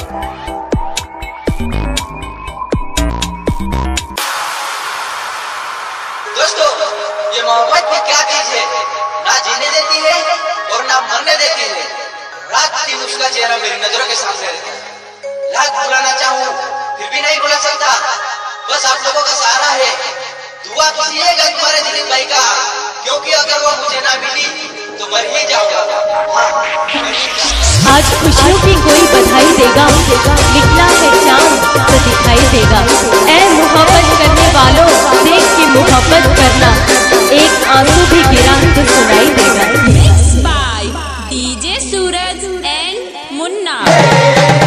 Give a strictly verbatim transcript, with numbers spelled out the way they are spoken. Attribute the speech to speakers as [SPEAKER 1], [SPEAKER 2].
[SPEAKER 1] दोस्तों, ये मोहब्बत की क्या चीज है, ना जीने देती है और ना मरने देती है। रात दिन उसका चेहरा मेरी नजरों के सामने रहता है। लाख बुलाना चाहूँ फिर भी नहीं बुला सकता। बस आप लोगों का सहारा है, दुआ कीजिएगा तुम्हारे दिलीप भाई का, क्योंकि अगर वो मुझे ना मिली तो मर ही जाऊंगा।
[SPEAKER 2] आज खुशियों की कोई बधाई देगा, निकला है चांद तो दिखाई देगा। ऐ मोहब्बत करने वालों, देख के मोहब्बत करना, एक आंसू भी गिरा तो सुनाई देगा।
[SPEAKER 3] Mixed by D J Suraj and Munna।